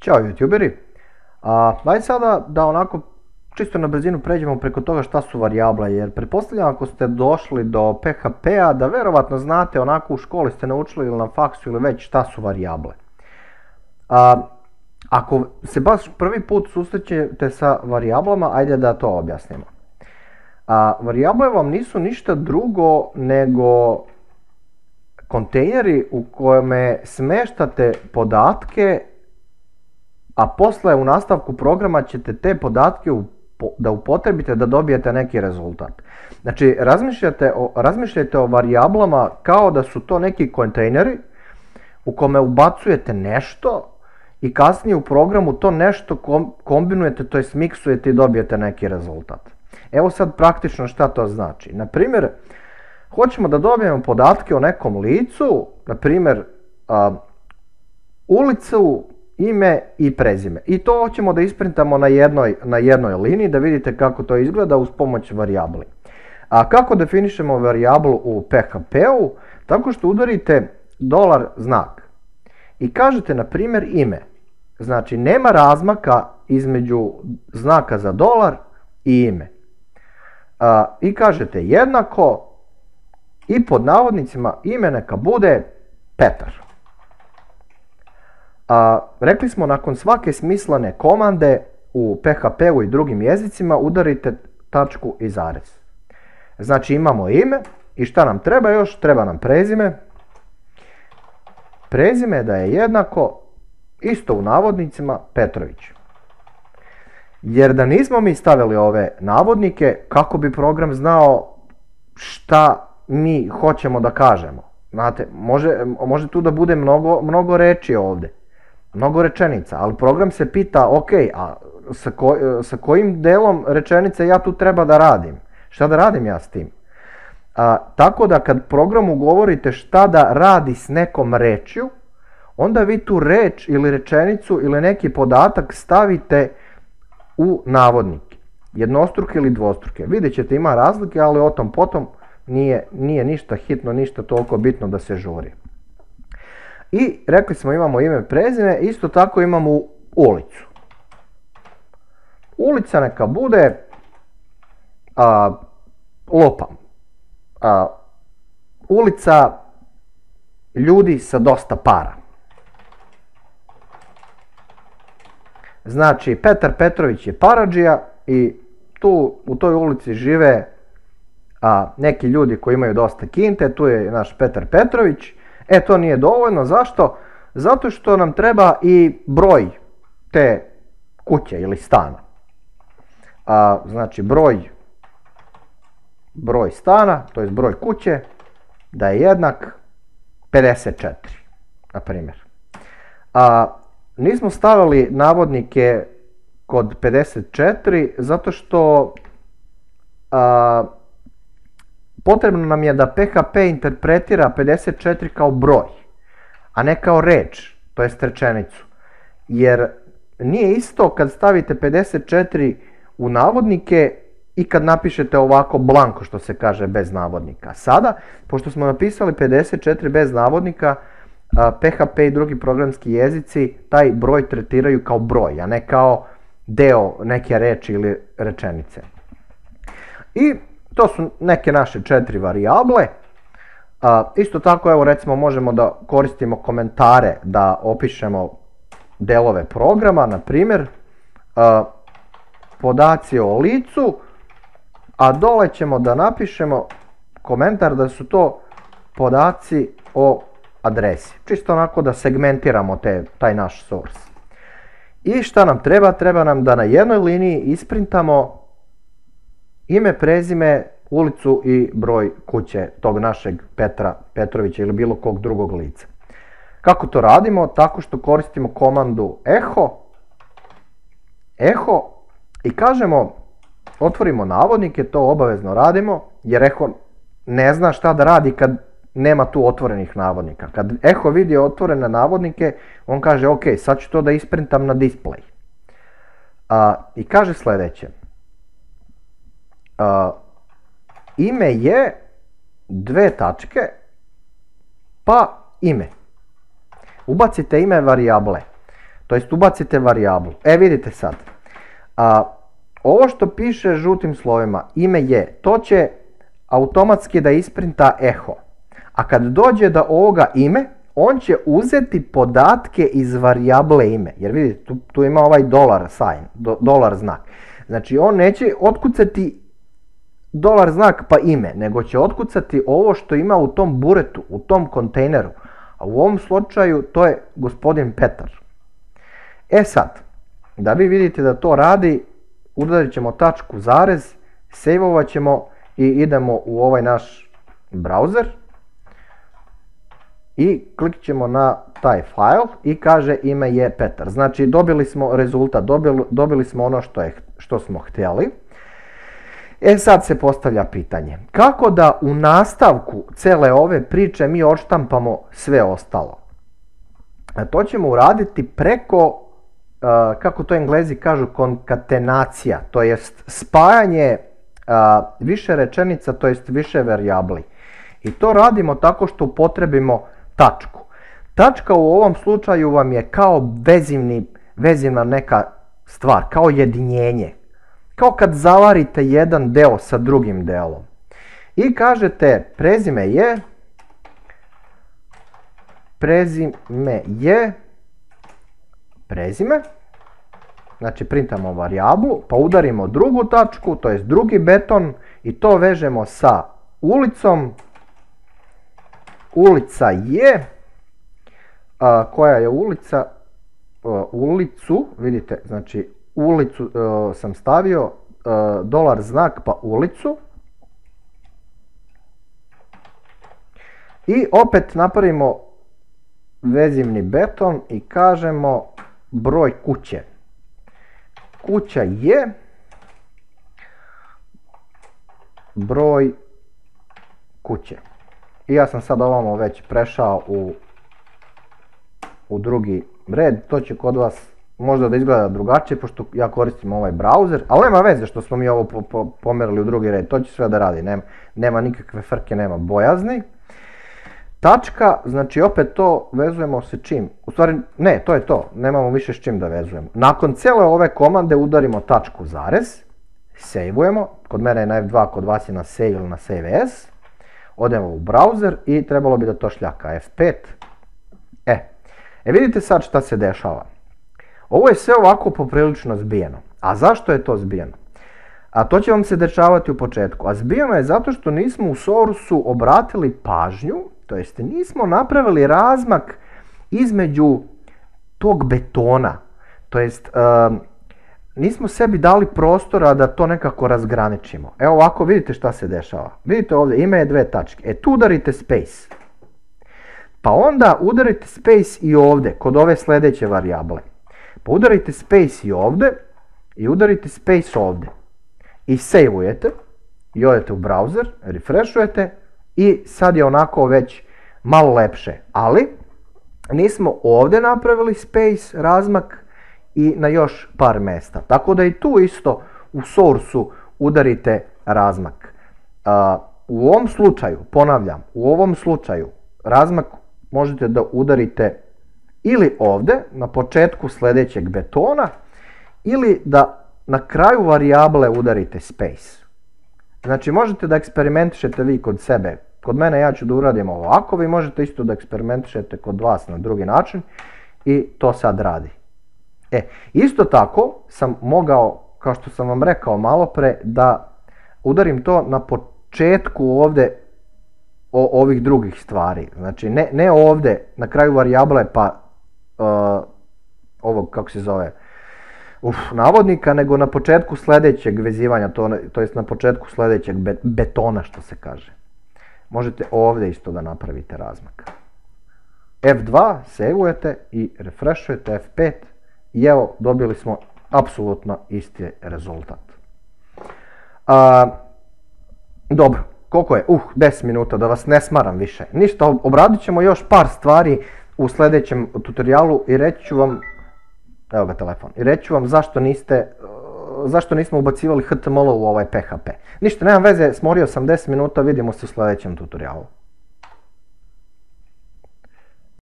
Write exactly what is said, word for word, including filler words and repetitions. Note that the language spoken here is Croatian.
Ćao youtuberi, a, ajde sada da onako čisto na brzinu pređemo preko toga šta su varijable, jer pretpostavljam ako ste došli do P H P-a da verovatno znate, onako u školi ste naučili ili na faksu ili već šta su varijable. A, ako se baš prvi put susrećete sa varijablama, ajde da to objasnimo. A, varijable vam nisu ništa drugo nego kontejneri u kojome smeštate podatke, a posle u nastavku programa ćete te podatke da upotrebite da dobijete neki rezultat. Znači, razmišljate o, razmišljajte o varijablama kao da su to neki kontejneri u kome ubacujete nešto i kasnije u programu to nešto kombinujete, to jest miksujete i dobijete neki rezultat. Evo sad praktično šta to znači. Na primjer, hoćemo da dobijemo podatke o nekom licu, na primjer ulicu, ime i prezime. I to hoćemo da isprintamo na jednoj, na jednoj liniji, da vidite kako to izgleda uz pomoć varijabli. A kako definišemo varijablu u P H P-u? Tako što udarite dolar znak i kažete na primjer ime. Znači nema razmaka između znaka za dolar i ime. A, I kažete jednako i pod navodnicima ime neka bude Petar. A, rekli smo nakon svake smislene komande u P H P-u i drugim jezicima udarite tačku i zarez. Znači imamo ime i šta nam treba još? Treba nam prezime. Prezime da je jednako isto u navodnicima Petrović. Jer da nismo mi stavili ove navodnike, kako bi program znao šta mi hoćemo da kažemo? Znate, može, može tu da bude mnogo, mnogo reči ovdje. Mnogo rečenica, ali program se pita, ok, a sa, ko, sa kojim delom rečenice ja tu treba da radim? Šta da radim ja s tim? A, tako da kad programu govorite šta da radi s nekom rečju, onda vi tu reč ili rečenicu ili neki podatak stavite u navodnike. Jednostruke ili dvostruke. Vidjet ćete ima razlike, ali o tom potom nije, nije ništa hitno, ništa toliko bitno da se žuri. I rekli smo imamo ime i prezime, isto tako imamo ulicu. Ulica neka bude a, lopam. A, ulica ljudi sa dosta para. Znači Petar Petrović je paradžija i tu u toj ulici žive a, neki ljudi koji imaju dosta kinte, tu je naš Petar Petrović. E, to nije dovoljno, zašto? Zato što nam treba i broj te kuće ili stana. A, znači broj, broj stana, to je broj kuće, da je jednak pedeset četiri, na primjer. A, nismo stavili navodnike kod pedeset četiri zato što a, potrebno nam je da P H P interpretira pedeset četiri kao broj, a ne kao reč, to jest rečenicu. Jer nije isto kad stavite pedeset četiri u navodnike i kad napišete ovako blanko, što se kaže, bez navodnika. Sada, pošto smo napisali pedeset četiri bez navodnika, P H P i drugi programski jezici taj broj tretiraju kao broj, a ne kao deo neke reči ili rečenice. I to su neke naše četiri varijable. A, isto tako, evo recimo možemo da koristimo komentare da opišemo delove programa, na primjer a, podaci o licu, a dole ćemo da napišemo komentar da su to podaci o adresi. Čisto onako da segmentiramo te, taj naš source. I šta nam treba? Treba nam da na jednoj liniji isprintamo ime, prezime, ulicu i broj kuće tog našeg Petra Petrovića ili bilo kog drugog lica. Kako to radimo? Tako što koristimo komandu eho, eho i kažemo, otvorimo navodnike, to obavezno radimo, jer eho ne zna šta da radi kad nema tu otvorenih navodnika. Kad eho vidi otvorene navodnike, on kaže, ok, sad ću to da isprintam na display. A, I kaže sljedeće. Uh, ime je dve tačke pa ime. Ubacite ime varijable. To to jest ubacite varijablu. E vidite sad, a, ovo što piše žutim slovima, ime je, to će automatski da isprinta eho. A kad dođe do ovoga ime, on će uzeti podatke iz varijable ime. Jer vidite, tu, tu ima ovaj dolar sign, do, dolar znak. Znači on neće otkucati dolar znak pa ime, nego će otkucati ovo što ima u tom buretu, u tom kontejneru. A u ovom slučaju to je gospodin Petar. E sad, da vi vidite da to radi, udarit ćemo tačku zarez, sejvovat ćemo i idemo u ovaj naš browser. I klikit ćemo na taj file i kaže ime je Petar. Znači dobili smo rezultat, dobili, dobili smo ono što, je, što smo htjeli. E sad se postavlja pitanje, kako da u nastavku cele ove priče mi odštampamo sve ostalo? A to ćemo uraditi preko, uh, kako to Englezi kažu, konkatenacija, to jest spajanje uh, više rečenica, to jest više varijabli. I to radimo tako što upotrebimo tačku. Tačka u ovom slučaju vam je kao vezivni, vezivna neka stvar, kao jedinjenje. Kao kad zavarite jedan deo sa drugim delom. I kažete prezime je, prezime je, prezime, znači printamo varijablu, pa udarimo drugu tačku, to jest drugi beton i to vežemo sa ulicom. Ulica je, a, koja je ulica, a, ulicu, vidite, znači ulicu a, sam stavio, a, dolar znak pa ulicu. I opet napravimo vezivni beton i kažemo broj kuće. Kuća je broj kuće. I ja sam sad ovamo već prešao u, u drugi red, to će kod vas možda da izgleda drugačije, pošto ja koristim ovaj browser, ali nema veze što smo mi ovo po, po, pomerili u drugi red, to će sve da radi, nema, nema nikakve frke, nema bojazni. Tačka, znači opet to vezujemo sa čim? U stvari, ne, to je to, nemamo više s čim da vezujemo. Nakon cijele ove komande udarimo tačku zarez, sejvujemo, kod mene je na F dva, kod vas je na save ili na save as. Odemo u browser i trebalo bi da to šljaka F pet. E, e vidite sad šta se dešava. Ovo je sve ovako poprilično zbijeno. A zašto je to zbijeno? A to će vam se dešavati u početku. A zbijeno je zato što nismo u source-u obratili pažnju, to jest nismo napravili razmak između tog betona. To jest um, nismo sebi dali prostora da to nekako razgraničimo. Evo ovako vidite šta se dešava. Vidite ovdje ime je dve tačke. E tu udarite space. Pa onda udarite space i ovdje kod ove sljedeće varijable. Pa udarite space i ovdje i udarite space ovdje. I saveujete i odete u browser, refreshujete i sad je onako već malo lepše. Ali nismo ovdje napravili space, razmak i na još par mjesta. Tako da i tu isto u source-u udarite razmak. Uh, u ovom slučaju, ponavljam, u ovom slučaju razmak možete da udarite ili ovdje na početku sljedećeg betona ili da na kraju varijable udarite space. Znači možete da eksperimentišete vi kod sebe. Kod mene ja ću da uradim ovako, vi možete isto da eksperimentišete kod vas na drugi način i to sad radi. E, isto tako sam mogao, kao što sam vam rekao malo pre, da udarim to na početku ovdje o, ovih drugih stvari. Znači ne, ne ovdje na kraju varijable pa uh, ovog, kako se zove, uf, navodnika, nego na početku sljedećeg vezivanja, to, to jest na početku sljedećeg be, betona što se kaže. Možete ovdje isto da napravite razmak. F dva saveujete i refreshujete F pet i evo dobili smo apsolutno isti rezultat. A, dobro, koliko je? Uh, deset minuta, da vas ne smaram više. Ništa, obradit ćemo još par stvari u sljedećem tutorialu i reći ću vam, evo ga telefon, i reći ću vam zašto niste, zašto nismo ubacivali H T M L u ovaj P H P. Ništa, nemam veze, smorio sam deset minuta, vidimo se u sljedećem tutorialu.